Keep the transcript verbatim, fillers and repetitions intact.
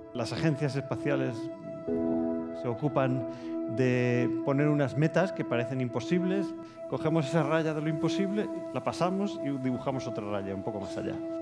Las agencias espaciales se ocupan de poner unas metas que parecen imposibles, cogemos esa raya de lo imposible, la pasamos y dibujamos otra raya un poco más allá.